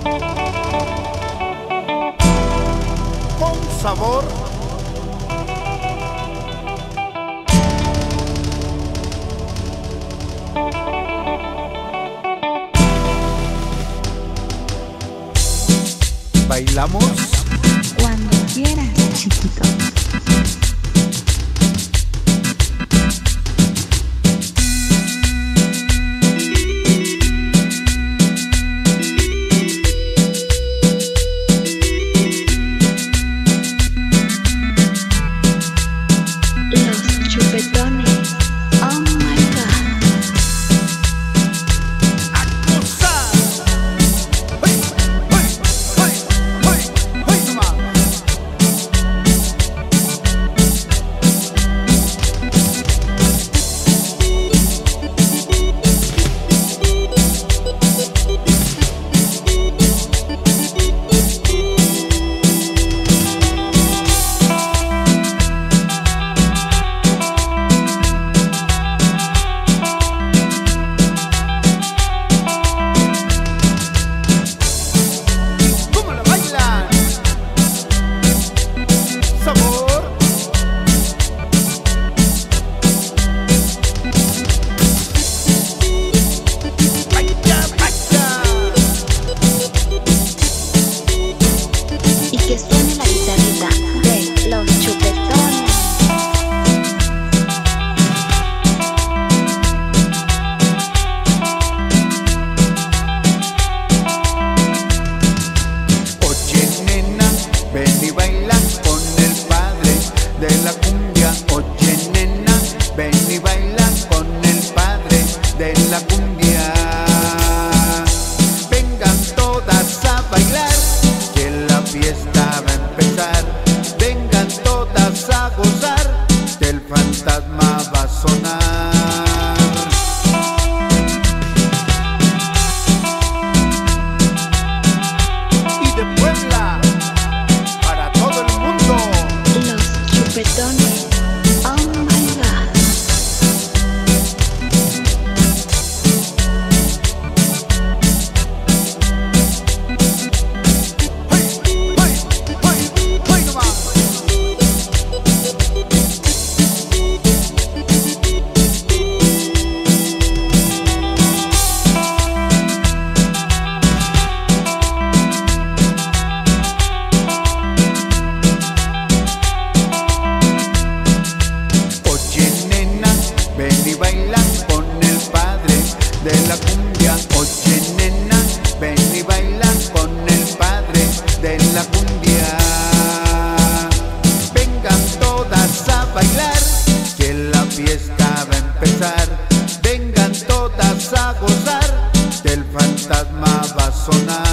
Con sabor. ¿Bailamos? Cuando quieras, chiquito. Los chupetones. Oh my God. ¡A gozar! ¡Hey! ¡Hey! ¡Hey! ¡Hey! ¡Hey! ¡Nomás! ¿Cómo lo bailan? Sabor. Vaya, vaya. Y que suene la guitarrita de los chupetones. Oye, nena, ven y baila con el padre de la cumbia. Oye, nena, ven y baila con el padre de la cumbia. Vengan todas a bailar, que la fiesta va a empezar. Vengan todas a gozar, que el fantasma va a sonar. Y de Puebla para todo el mundo. Los chupetones. Oh my God. ¡Hey! ¡Hey! ¡Hey! ¡Hey! ¡Nomás! Oye, nena, ven y baila con el padre de la cumbia. Oye, nena, ven y baila con el padre de la cumbia. Vengan todas a bailar, que la fiesta va a empezar. Vengan todas a gozar, que el fantasma va a sonar.